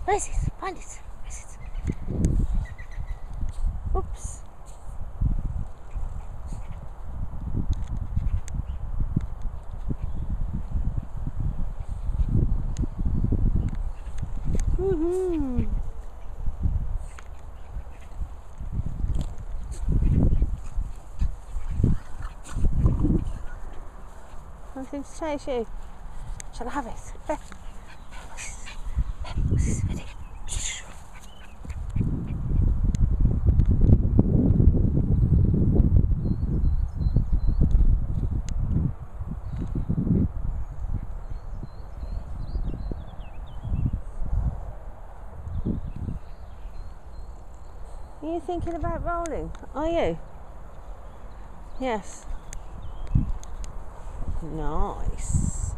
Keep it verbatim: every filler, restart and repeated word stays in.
Where is it? Find it. Where is it? Oops. Woohoo! Nothing to chase you. Shall I have it? There. What's this? What's this? Ready? Are you thinking about rolling? Are you? Yes. Nice.